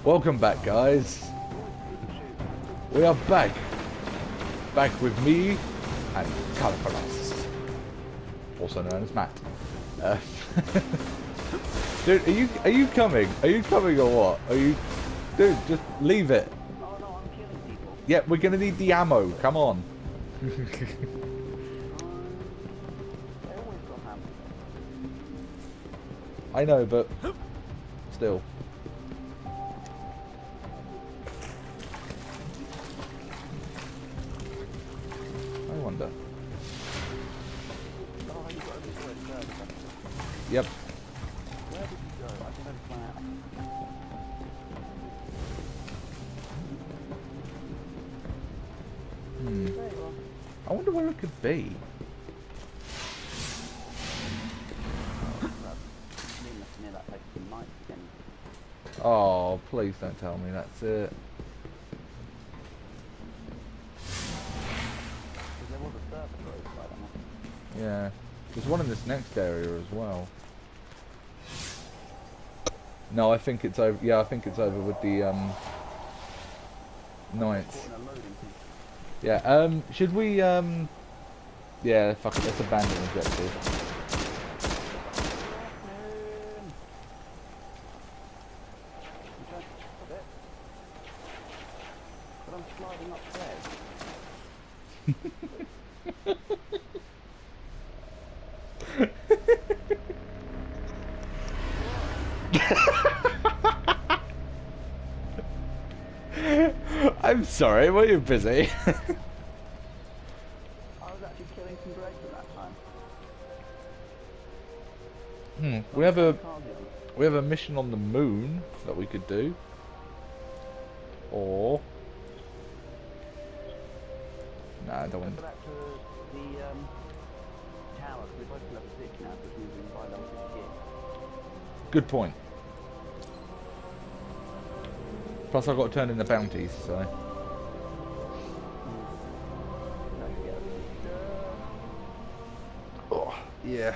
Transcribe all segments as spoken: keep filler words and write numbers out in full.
Welcome back, guys. We are back. Back with me and Calpalas, also known as Matt. Uh, dude, are you are you coming? Are you coming or what? Are you, dude? Just leave it. Oh no, I'm killing people. Yeah, we're gonna need the ammo. Come on. They always got ham. I know, but still. I wonder. Oh, you got to be good first. Yep. Where did you go? I don't know. Hmm. There you are. I wonder where it could be. Near that place in Mike again. Oh, please don't tell me that's it. Because there was a server road by them. Yeah. There's one in this next area as well. No, I think it's over. Yeah, I think it's over with the um Knights. Yeah. Um. Should we um? Yeah. Fuck it. Let's abandon objective. But I'm sliding upstairs. I'm sorry. Were you busy? I was actually killing some drakes at that time. Hmm. We have a we have a mission on the moon that we could do. Or nah, I don't want. Go back to the um, tower, because we're both level six now, because we've been by level six here. Good point. Plus, I've got to turn in the bounties, so. Oh, yeah.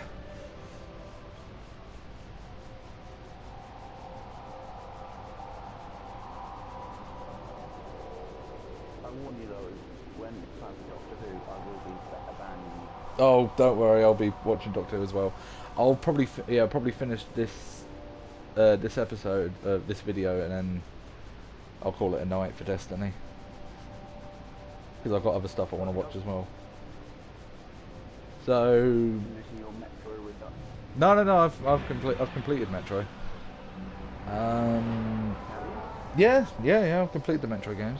I warn you though, when it's time for Doctor Who, I will be abandoning you. Oh, don't worry. I'll be watching Doctor Who as well. I'll probably, fi yeah, I'll probably finish this, uh, this episode, uh, this video, and then I'll call it a night for Destiny. Because I've got other stuff I want to watch as well. So. Finishing your Metro Redux. No, no, no. I've, I've complete, I've completed Metro. Um. Yeah, yeah, yeah. I've completed the Metro games.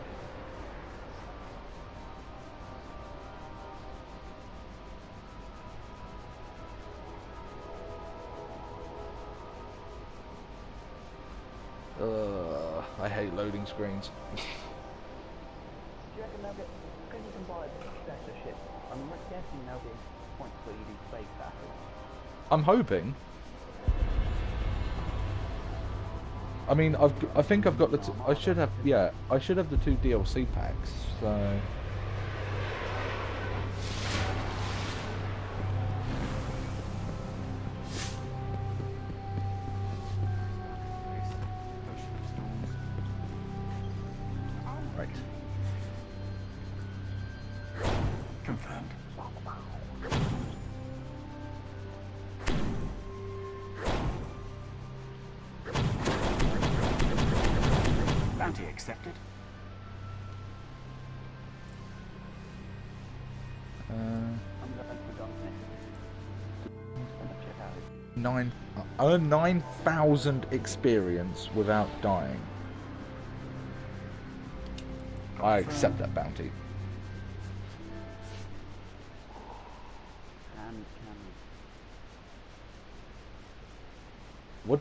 Uh, I hate loading screens. Do you reckon they'll get, because you can buy better ships, I'm guessing there'll be points where you do space battles. I'm hoping. I mean, I've, I think I've got the. T I should have. Yeah, I should have the two D L C packs. So. Right. Confirmed. Bounty accepted. Uh, I'm going to go next. Check out it. nine. Earn nine thousand experience without dying. I accept that bounty. And can What?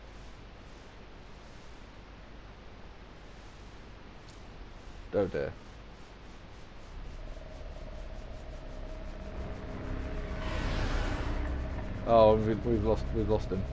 Oh dear. Oh, we've, we've lost. We've lost him.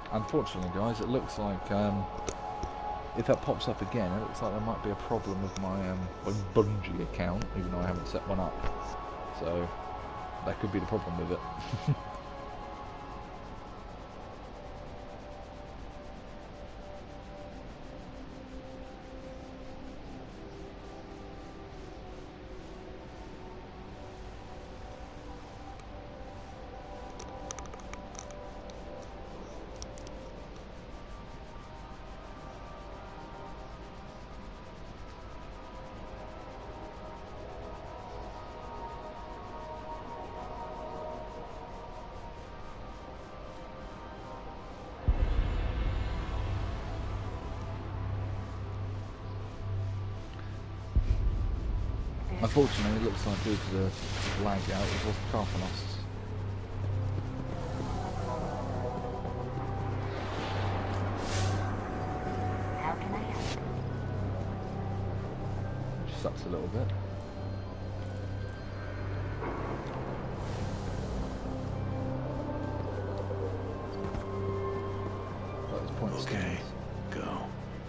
Unfortunately, guys, it looks like um, if that pops up again, it looks like there might be a problem with my, um, my Bungie account, even though I haven't set one up. So that could be the problem with it. Unfortunately, it looks like due to the lag out, it was the Carphanos. How can I help? Which sucks a little bit. But it's pointless. Okay, go.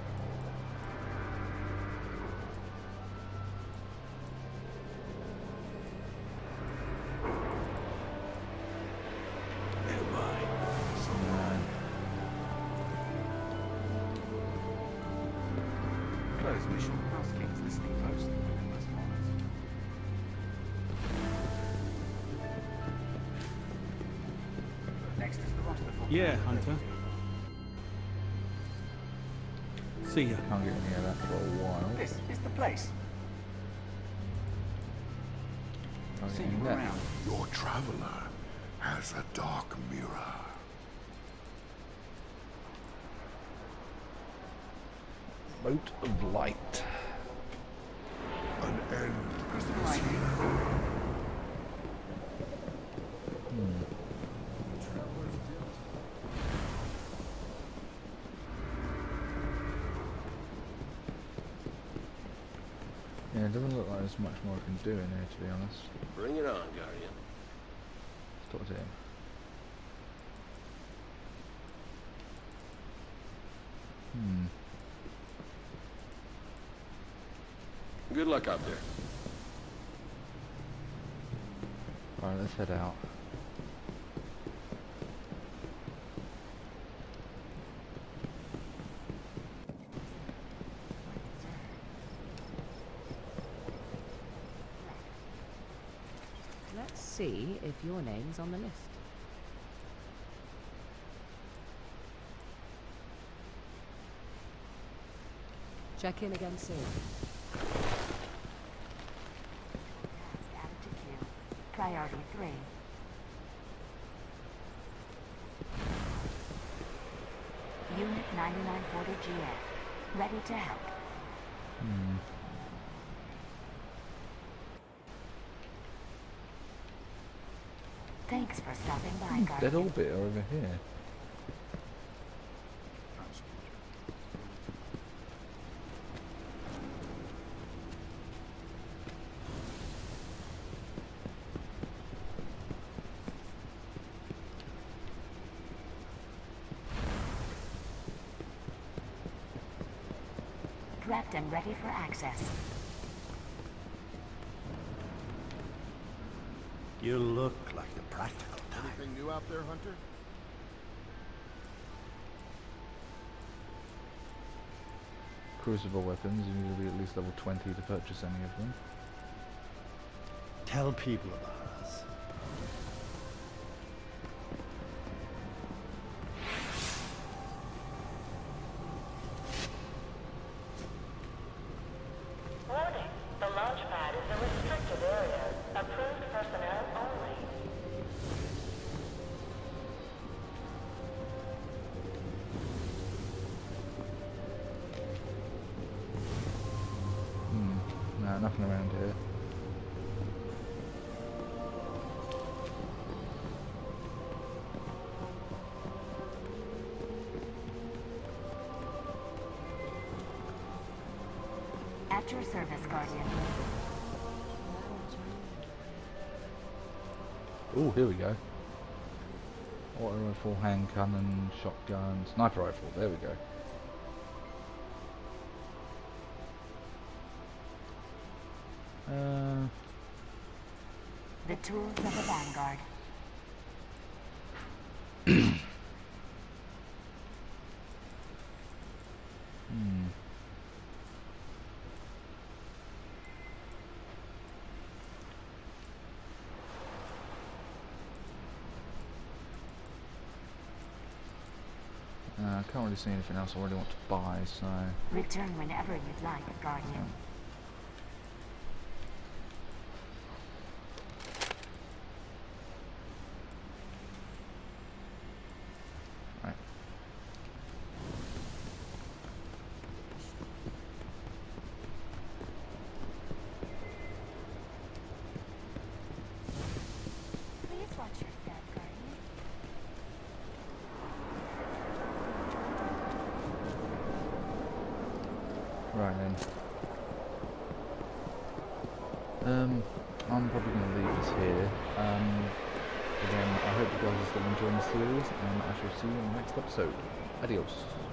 Closed mission. House King's listening post. Most honors. Next is the roster for Yeah, Hunter. See ya. Can't get any of that for a while. This is the place. Can't See get any you of that. around. Your traveler has a dark mirror. Boat of light. An end Who's the is right? here. Yeah, it doesn't look like there's much more I can do in here, to be honest. Bring it on, Guardian. Let's talk to him. Hmm. Good luck out there. Alright, let's head out. Let's see if your name's on the list. Check in again soon. Added to queue. Priority three. Unit ninety-nine forty G F. Ready to help. Hmm. Thanks for stopping by, Dead Guardian. Orbit are over here. Prepped and ready for access. You look like the practical type. Anything new out there, Hunter? Crucible weapons, you need to be at least level twenty to purchase any of them. Tell people about us. Warning. The launch pad is a restricted area. Approved personnel only. Hmm. No, nothing around here. At your service, Guardian. Oh, here we go. Auto rifle, hand cannon, shotgun, sniper rifle. There we go. Uh, The tools of the Vanguard. hmm. Uh, I can't really see anything else I really want to buy, so... Return whenever you'd like, Guardian. Right. Please watch your step, Guardian. Right then. Um, I'm probably going to leave this here. Um, again, I hope you guys are still enjoying the series, and I shall see you in the next episode. Adios.